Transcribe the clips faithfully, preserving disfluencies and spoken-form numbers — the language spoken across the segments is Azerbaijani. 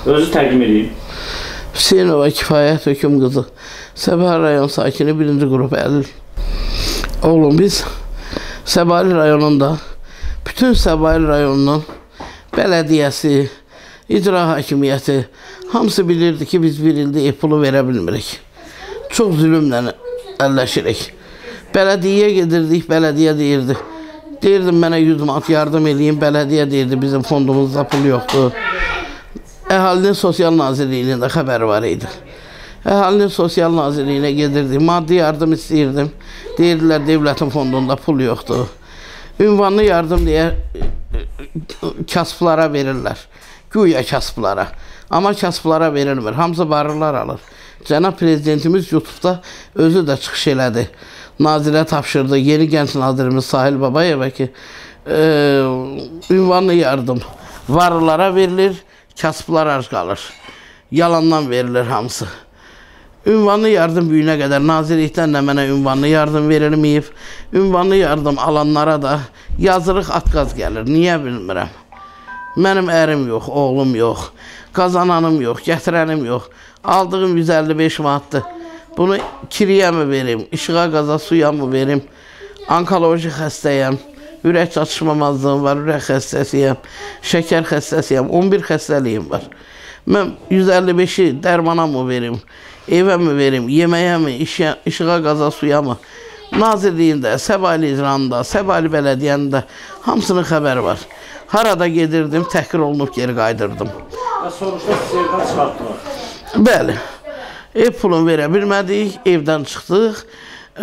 Özü təqdim edeyim. Hüseynova Kifayət Höküm qızı. Səbail rayon sakini birinci qrup əlil. Oğlum biz Səbail rayonunda, bütün Səbail rayonunun bələdiyyəsi, icra hakimiyyəti hamısı bilirdi ki, biz bir ildə ev pulu verə bilmirik. Çox zülümlə əlləşirik. Bələdiyyəyə gedirdik, bələdiyyə deyirdi. Deyirdim, mənə yüz manat yardım edeyim, bələdiyyə deyirdi, bizim fondumuzda pul yoxdur. Əhalinin Sosial Nazirliyinin də xəbəri var idi. Əhalinin Sosial Nazirliyinə gedirdik, maddi yardım istəyirdim. Deyirdilər, devlətin fondunda pul yoxdur. Ünvanlı yardım deyə kasıblara verirlər. Güya kasıblara. Amma kasıblara verilmir. Hamısı varlılar alır. Cənab Prezidentimiz YouTube'da özü də çıxış elədi. Nazirə tapşırdı. Yeni gənc nazirimiz Sahil Babayeva ki, e, ünvanlı yardım varlılara verilir, kasıblar az qalır. Yalandan verilir hamısı. Ünvanlı yardım büyüne qədər nazirlikdən də mənə ünvanlı yardım verilməyib. Ünvanlı yardım alanlara da yazırıq atqaz gəlir. Niyə bilmirəm. Mənim ərim yox, oğlum yox, qazananım yox, gətirənim yox. Aldığım yüz əlli beş manatdır. Bunu kiriyə mi verim, işığa qaza suya mı verim? Onkoloji xəstəyəm, ürək çatışmamazlığım var, ürək xəstəsiyəm, şəkər xəstəsiyəm, on bir xəstəliyim var. Mən yüz əlli beşi dərmana mı verim, evə mi verim, yeməyə mi, işə, işığa qaza suya mı? Nazirliyində, Səbail icranında, Səbail bələdiyyəndə hamısının xəbəri var. Harada gedirdim, təhqir olunub geri qaydırdım. Sonuçta siz evdən çıxartdılar. Bəli. Ev pulunu verə bilmədik, evdən çıxdıq. E,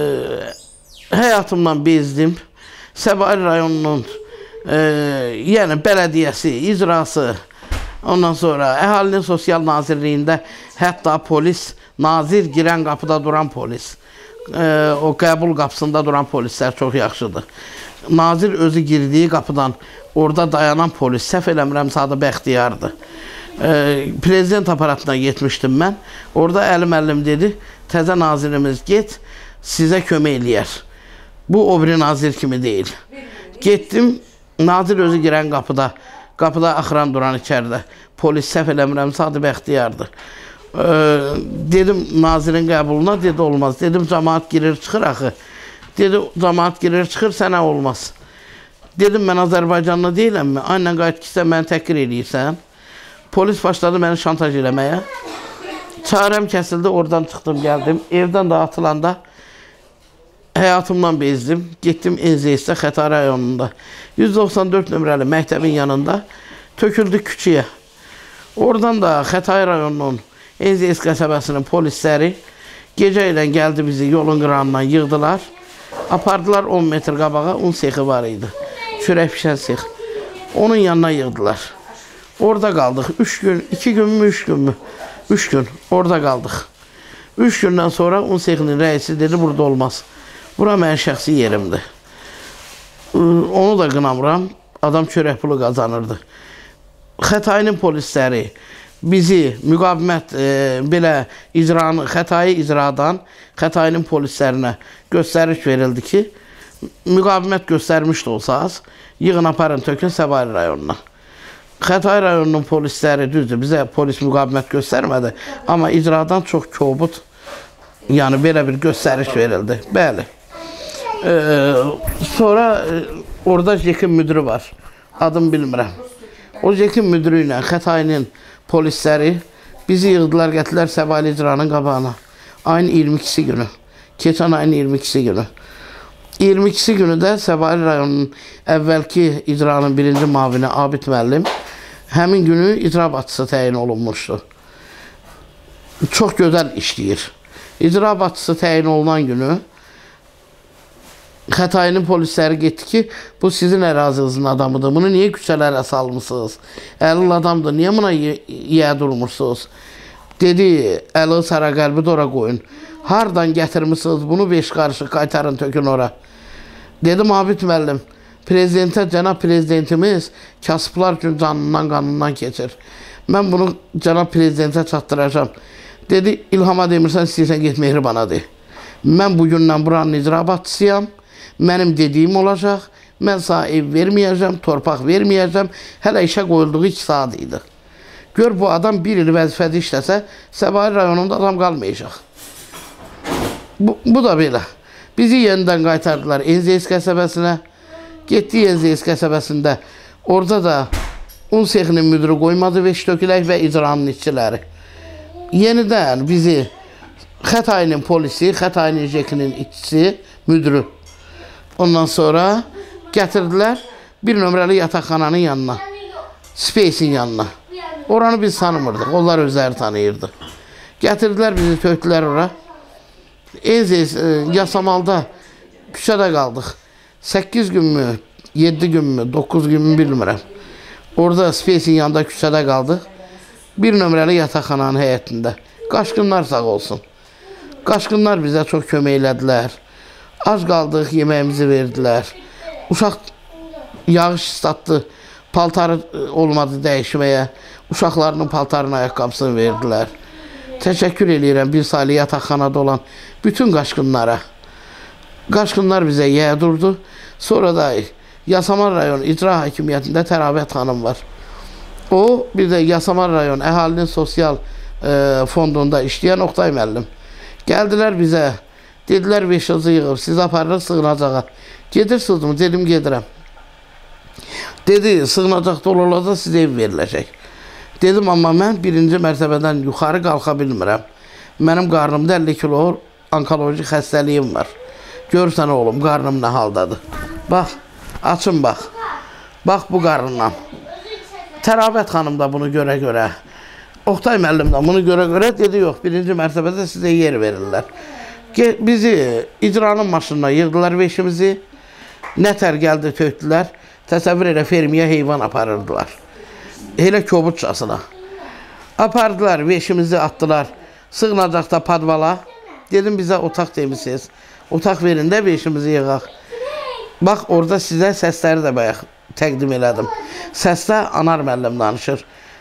həyatımdan bezdim. Səbail rayonunun e, yəni bələdiyyəsi, icrası, ondan sonra Əhalinin Sosial Nazirliyində hətta polis, nazir girən qapıda duran polis, e, o qəbul qapısında duran polislər çox yaxşıdır. Nazir özü girdiyi qapıdan orada dayanan polis, səhv eləmirəmsə adı Bəxtiyardır. Ee, prezident aparatına getmişdim mən. Orada əlim əlim dedi, təzə nazirimiz get, sizə kömək eləyər. Bu o biri nazir kimi deyil. Getdim, nazir özü girən qapıda, qapıda axıran duran içəridə. Polis səhv eləmirəmsə adı Bəxtiyardır. Ee, dedim nazirin qəbuluna, dedi olmaz. Dedim cəmaat girir çıxır axı. Dedi cəmaat girir çıxır, sənə olmaz. Dedim mən Azərbaycanlı deyiləmmi? Aynen qayıt ki, sən məni təhqir eləyirsən. Polis başladı məni şantaj eləməyə. Çarəm kəsildi, oradan çıxdım, gəldim. Evdən də atılanda həyatımdan bezdim. Getdim N Z S-də Xətai rayonunda. yüz doxsan dörd nömrəli məktəbin yanında töküldük küçüyə. Oradan da Xətai rayonunun N Z S qəsəbəsinin polisləri gecə ilə gəldi bizi yolun qıranından yığdılar. Apardılar on metr qabağa, un sexi var idi. Çörək pişən sex. Onun yanına yığdılar. Orada qaldıq. Üç gün, iki gün mü, üç gün mü? Üç gün. Orada qaldıq. Üç gündən sonra un sexinin rəisi dedi, burada olmaz. Bura mənim şəxsi yerimdir. Onu da qınamıram. Adam çörək pulu qazanırdı. Xətainin polisləri bizi müqavimət e, belə icranı, Xətai icradan Xətainin polislərinə göstəriş verildi ki, müqavimət göstərmiş də olsaq, yığın aparın tökün Səbail rayonuna. Xətai rayonunun polisləri düzdür, bizə polis müqavimət göstərmədi, amma icradan çox kobud, yəni belə bir göstəriş verildi. Bəli. Ee, sonra e, orada Jekin müdürü var, adım bilmirəm. O Jekin müdürü ilə Xətainin polisləri bizi yığdılar, gətirlər Səbail icranın qabağına. Ayın iyirmi ikisi günü, keçən ayın iyirmi ikisi günü. iyirmi ikisi günü də Səbail rayonunun əvvəlki icranın birinci mavini Abid müəllim həmin günü icra başçısı təyin olunmuşdu. Çox gözəl işləyir. İcra başçısı təyin olunan günü Xətainin polisləri getdi ki, bu sizin ərazinizin adamıdır. Bunu niyə küçələrə salmışsınız? Əlil adamdır, niyə buna yiyə durmursunuz? Dedi, əli sara qəlbi də ora qoyun. Hardan gətirmişsiniz bunu, beş qarışıq qaytarın, tökün ora. Dedim, Abid müəllim, prezidentə, cənab prezidentimiz kasıblar üçün canından, qanından keçir. Mən bunu cənab prezidentə çatdıracağım. Dedi, İlhama demirsən, istəyirsən get Mehribana de. Mən bugündən buranın icra başçısıyam. Mənim dediyim olacaq. Mən sana ev verməyəcəm, torpaq verməyəcəm. Hələ işə qoyulduğu iki saat idi. Gör bu adam bir il vəzifədə işləsə, Səbail rayonunda adam qalmayacaq. Bu, bu da belə. Bizi yenidən qaytardılar Enzeys qəsəbəsinə. Getdi Enzeys qəsəbəsində. Orada da un sexinin müdürü qoymadı Veştökülək və icranın işçiləri. Yenidən bizi Xətainin polisi, Xətainin jekinin işçisi, müdürü. Ondan sonra gətirdilər bir nömrəli yataqxananın yanına. Space'in yanına. Oranı biz tanımırdıq. Onlar özləri tanıyırdı. Gətirdilər bizi, töktülər ora. Enzeys, e, Yasamalda küçədə qaldıq. səkkiz gün mü, yeddi gün mü, doqquz gün mü bilmirəm. Orada Space'in yanında küçədə qaldıq. Bir nömrəli yataqxananın həyətində. Qaçqınlar sağ olsun. Qaçqınlar bizə çox kömək elədilər. Az qaldıq, yeməyimizi verdilər. Uşaq yağış istatdı, paltarı olmadı dəyişməyə. Uşaqlarının paltarının ayaqqabısını verdilər. Təşəkkür edirəm bir saylı yataqxanada olan bütün qaçqınlara. Qaçqınlar bizə yə durdu. Sonra da Yasamal rayon icra hakimiyyətində Təravət xanım var. O, bir də Yasamal rayon əhalinin sosial e, fondunda işləyən Oqtay müəllim. Gəldilər bizə, dedilər beşizi yığıb, siz aparırıq sığınacağa. Gedirsiniz mi? Dedim, gedirəm. Dedi, sığınacaq dolu olacaq, sizə ev veriləcək. Dedim, amma mən birinci mərtəbədən yuxarı qalxa bilmirəm. Mənim qarnımda əlli kilo onkoloji xəstəliyim var. Görsən oğlum, qarnım nə haldadır. Bax, açın bax. Bax bu qarnından. Təravət xanım da bunu görə-görə, Oqtay müəllim də bunu görə-görə dedi, yox, birinci mərtəbədə sizə yer verirlər. Bizi icranın maşınına yığdılar beşimizi. Nətər gəldi, töktülər. Təsəvvür elə fermiyə heyvan aparırdılar. Elə kobudcasına. Apardılar, beşimizi atdılar. Sığınacaqda padvala. Dedim, bizə otaq demişsiniz. Otaq verin də beşimizi yığaq. Bax, orada sizə səsləri də bayaq təqdim elədim. Səsdə Anar müəllim danışır.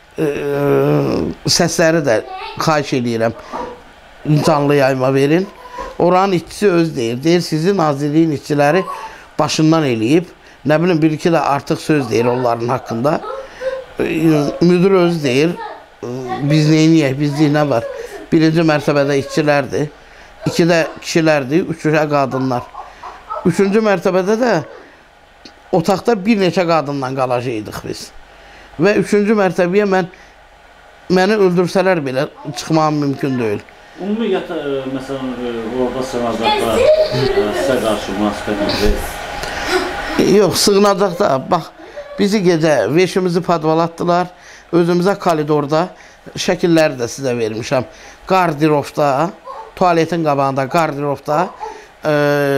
Səsləri də xahiş edirəm. Canlı yayma verin. Oranın işçisi öz deyir. Deyir, sizi nazirliyin işçiləri başından eləyib. Nə bilim, bir-iki də artıq söz deyir onların haqqında. Müdür öz deyir. Biz neyniyək, bizlik nə var? Birinci mərtəbədə işçilərdir. İkidə kişilərdir, üçüncü qadınlar. Üçüncü mərtəbədə də otaqda bir neçə qadından qalacaqdıq biz. Və üçüncü mərtəbəyə mən məni öldürsələr belə çıxmam mümkün deyil. Ümumiyyətlə, məsələn, orada sığınacaqda sizə qarşı münasibətiniz? Yox, sığınacaqda, bax, bizi gecə veşimizi padvalatdılar. Özümüzə koridorda, şəkilləri də sizə vermişəm. Qardirovda, tualetin qabağında qardirovda e,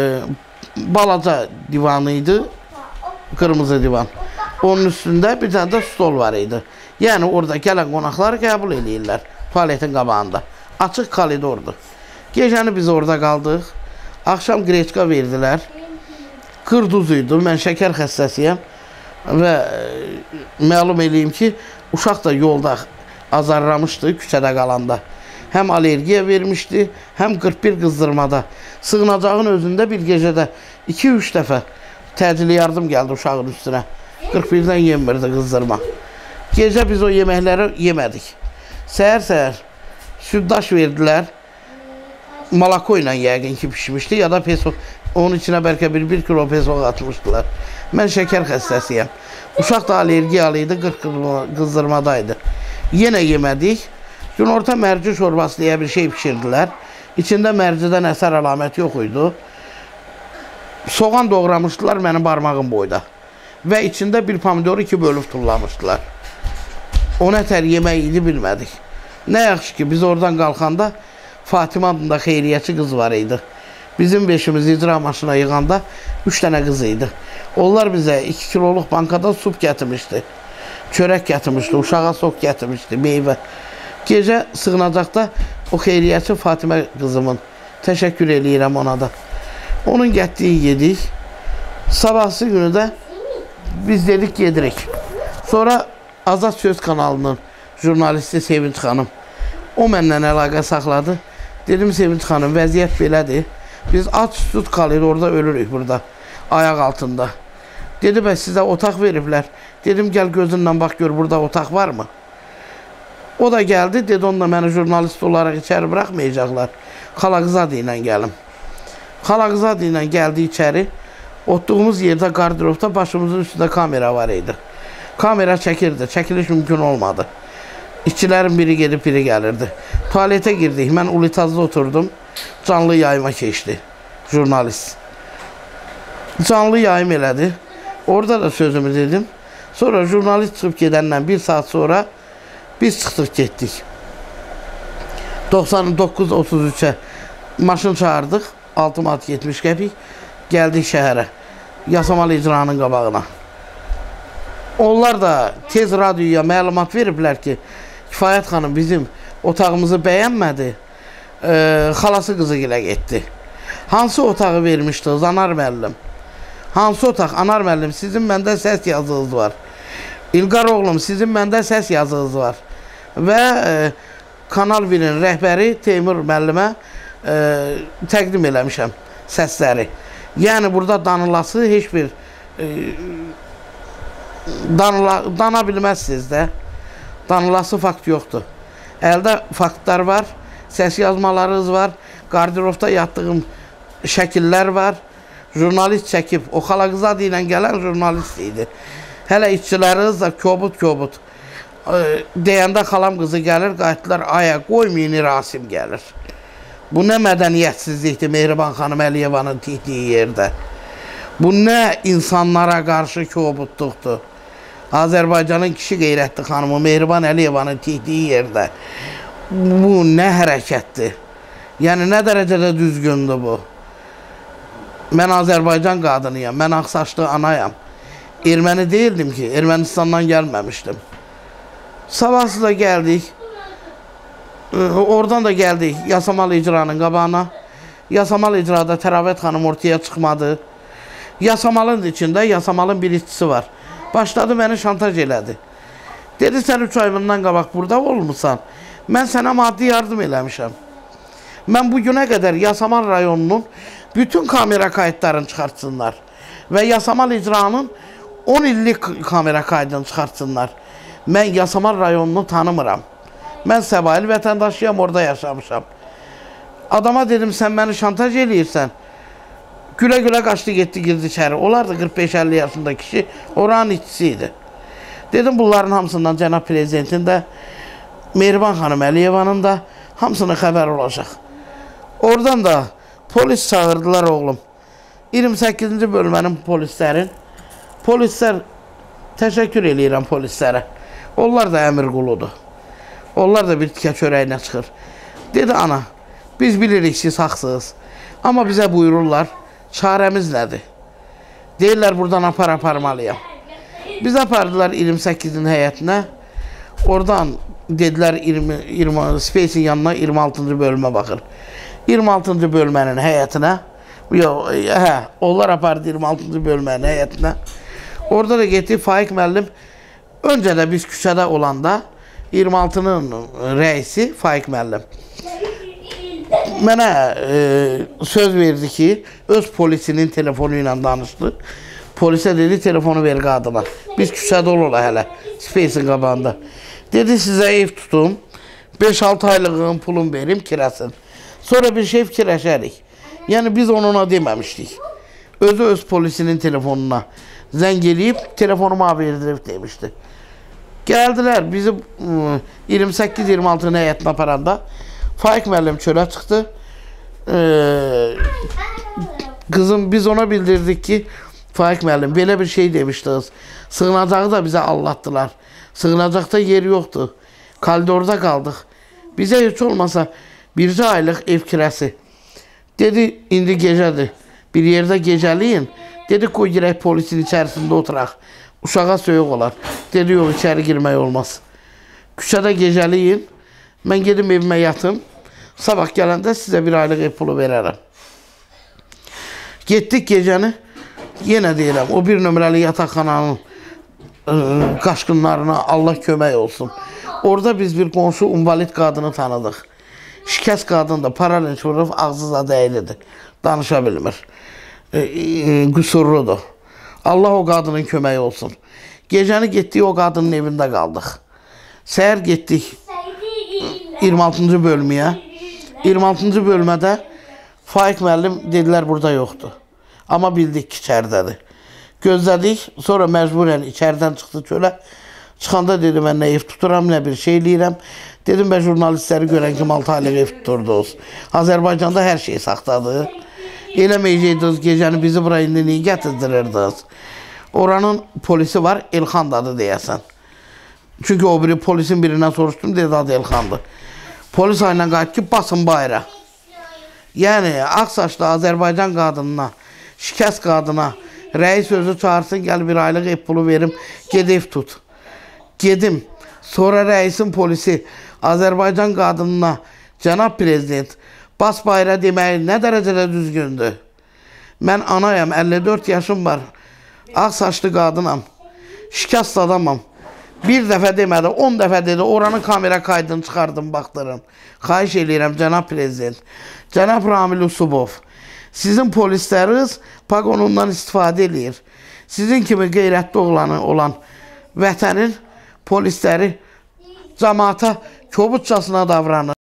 balaca divanı idi, qırmızı divan. Onun üstündə bir tane də stol var idi. Yəni orada gələn qonaqları qəbul edirlər tualetin qabağında. Açıq koridordur. Gecəni biz orada qaldıq. Axşam qreçka verdilər. Qırduz idi. Mən şəkər xəstəsiyəm. Və məlum eləyim ki, uşaq da yolda azarlamışdı küçədə qalanda. Həm alergiya vermişdi, həm qırx bir qızdırmada. Sığınacağın özündə bir gecədə iki üç dəfə təcili yardım gəldi uşağın üstünə. qırx birdən yemirdi qızdırma. Gecə biz o yeməkləri yemədik. Səhər-səhər süddaş verdilər. Malako ilə yəqin ki pişmişdi ya da peso. Onun içinə bəlkə bir, bir kilo peso atmışdılar. Mən şəkər xəstəsiyəm. Uşaq da alergiyalı idi, qırx qızdırmadaydı. Yenə yemədik. Günorta mərci şorbası deyə bir şey pişirdilər. İçində mərcidən əsər əlaməti yox idi. Soğan doğramışdılar mənim barmağım boyda. Və içində bir pomidoru iki bölüb tullamışdılar. O nətər yemək idi bilmədik. Nə yaxşı ki, biz oradan qalxanda Fatima adında xeyriyyəçi qız var idi. Bizim beşimizi icra maşına yığanda üç dənə qız idi. Onlar bizə iki kiloluq bankadan sup gətirmişdi. Çörək gətirmişdi, uşağa sok gətirmişdi, meyvə. Gecə sığınacaqda o xeyriyyəçi Fatimə qızımın. Təşəkkür eləyirəm ona da. Onun gətdiyi yedik. Sabahsı günü də biz dedik gedirik. Sonra Azad Söz kanalının jurnalisti Sevinç xanım. O məndən əlaqə saxladı. Dedim, Sevinç xanım, vəziyyət belədir. Biz aç süt qalır, orada ölürük burada, ayaq altında. Dedi, bəs sizə otaq veriblər. Dedim, gəl gözündən bax, gör, burada otaq var mı? O da geldi, dedi onunla məni jurnalist olarak içeri bırakmayacaklar. Xalaqzadə ilə gəlim. Xalaqzadə ilə gəldi içeri. Oturduğumuz yerde garderobda başımızın üstünde kamera var idi. Kamera çəkirdi, çəkiliş mümkün olmadı. İşçilərin biri gedib biri gəlirdi. Tuvalete girdik, mən Ulitazda oturdum. Canlı yayıma keçdi jurnalist. Canlı yayım elədi. Orada da sözümü dedim. Sonra jurnalist çıxıb gedəndən bir saat sonra biz çıxdıq getdik. doxsan doqquz otuz üçə maşın çağırdıq. altı manat yetmiş qəpik. Gəldik şəhərə. Yasamalı icranın qabağına. Onlar da tez radyoya məlumat veriblər ki, Kifayət xanım bizim otağımızı bəyənmədi. E, xalası qızı ilə getdi. Hansı otağı vermişdi Anar müəllim? Hansı otaq? Anar müəllim, sizin məndə səs yazınız var. İlqar oğlum, sizin məndə səs yazınız var. Və e, Kanal birin rəhbəri Teymur müəllimə e, təqdim eləmişəm səsləri. Yəni burada danılası heç bir e, danıla, dana bilməzsiniz də. Danılası fakt yoxdur. Əldə faktlar var, səs yazmalarınız var, garderobda yatdığım şəkillər var. Jurnalist çəkib, o Xalaqzadə ilə gələn jurnalist idi. Hələ işçiləriniz də kobud-kobud. E, deyəndə xalam qızı gəlir, qayıtdılar, aya qoymayın, Rasim gəlir. Bu nə mədəniyyətsizlikdir Mehriban xanım Əliyevanın tihdiyi yerdə. Bu nə insanlara qarşı kobudluqdur. Azərbaycanın kişi qeyrətli xanımı Mehriban Əliyevanın tihdiyi yerdə. Bu nə hərəkətdir? Yəni nə dərəcədə düzgündür bu? Mən Azərbaycan qadınıyam, mən ağsaçlı anayam. Erməni deyildim ki, Ermənistandan gəlməmişdim. Sabahsız da gəldik. Oradan da geldik Yasamalı icranın qabağına. Yasamalı icrada Təravət xanım ortaya çıxmadı. Yasamalın içində Yasamalın bir işçisi var. Başladı məni şantaj elədi. Dedi sən üç ay bundan qabaq burada olmuşsan. Mən sənə maddi yardım eləmişəm. Mən bu günə qədər Yasamal rayonunun bütün kamera kayıtlarını çıxartsınlar. Və Yasamal icranın on illik kamera kaydını çıxartsınlar. Mən Yasamal rayonunu tanımıram. Mən Səbail vətəndaşıyam, orada yaşamışam. Adama dedim, sən məni şantaj eləyirsən. Gülə-gülə qaçdı, getdi, girdi içəri. Onlar da qırx beş əlli yaşında kişi, oranın işçisi idi. Dedim, bunların hamısından cənab prezidentin də, Mehriban xanım Əliyevanın da hamısına xəbər olacaq. Oradan da polis çağırdılar oğlum. iyirmi səkkizinci bölmənin polislərin. Polislər, təşəkkür eləyirəm polislərə. Onlar da əmir quludur. Onlar da bir tikə çörəyinə çıxır. Dedi, ana, biz bilirik siz haqsınız. Amma bizə buyururlar, çarəmiz nədir? Deyirlər, buradan apar aparmalıyam. Biz apardılar iyirmi səkkizin həyətinə. Oradan dedilər, iyirmi, iyirmi, Space'in yanına iyirmi altıncı bölmə baxır. iyirmi altıncı bölmənin həyətinə, yox, hə, onlar apardı iyirmi altıncı bölmənin həyətinə. Orada da getdi Faik müəllim, öncə də biz küçədə olanda, iyirmi altının rəisi Faik müəllim mənə e, söz verdi ki, öz polisinin telefonu ilə danışdı. Polisə dedi, telefonu ver qadına. Biz küçədə olurlar hələ, Space'in qabağında. Dedi, sizə ev tutum, beş altı aylığın pulun verim, kirəsin. Sonra bir şey fikirləşərik. Yəni, biz onuna deməmişdik. Özü öz polisinin telefonuna zəng eləyib, telefonuma verdirib demişdi. Gəldilər, bizi iyirmi səkkiz iyirmi altının həyətinə aparanda Faik müəllim çölə çıxdı. Ee, kızım, biz ona bildirdik ki, Faik müəllim belə bir şey demişdiniz. Sığınacağı da bize allattılar. Sığınacaqda yer yoxdur. Koridorda qaldıq. Bizə heç olmasa bircə aylıq ev kirəsi. Dedi, indi gecədir. Bir yerdə gecəliyin. Dedi, qoy girək polisin içərisində oturaq. Uşağa soyuq olar. Dedi, yox, içəri girmək olmaz. Küçədə gecəliyin. Mən gedim evimə yatım. Sabah gələndə sizə bir aylıq ev pulu verərəm. Getdik gecəni. Yenə deyirəm, o bir nömrəli yataqxananın e, qaşqınlarına Allah kömək olsun. Orada biz bir qonşu invalid qadını tanıdıq. Şikəst qadın da paralinç vurub, ağzı da dəyilidir. Danışa bilmir. E, e, qüsurludur. Allah o qadının köməyi olsun. Gecəni getdik, o qadının evində qaldıq. Səhər getdik. iyirmi altıncı bölməyə. iyirmi altıncı bölmədə Faiq müəllim dedilər burada yoxdur. Amma bildik ki, içəridədir. Gözlədik, sonra məcburən içəridən çıxdı çölə. Çıxanda dedim, mən nə ev tuturam, nə bir şey eləyirəm. Dedim, mən jurnalistləri görən kimi altı aylıq ev tuturdunuz. Azərbaycanda hər şey saxtadır. Eləməyəcəydiniz gecəni bizi bura indi niyə gətirdirirdiniz? Oranın polisi var, Elxan adı deyəsən. Çünki o biri polisin birindən soruşdum, dedi adı Elxandır. Polis ayla qayıt ki, basın bayra. Yəni, Ağsaçlı Azərbaycan qadınına, şikəst qadına, rəis özü çağırsın, gəl bir aylıq ev pulu verim, ged ev tut. Gedim. Sonra rəisin polisi Azərbaycan qadınına, cənab prezident, bas bayra deməyi nə dərəcədə düzgündür? Mən anayam, əlli dörd yaşım var, ağsaçlı qadınam, şikəst adamam. Bir dəfə demədi, on dəfə dedi, oranın kamera kaydını çıxardım, baxdırın. Xahiş eləyirəm, cənab prezident. Cənab Ramil Usubov, sizin polisləriniz pagonundan istifadə eləyir. Sizin kimi qeyrətli oğlanı olan vətənin polisləri cəmaata kobudcasına davranır.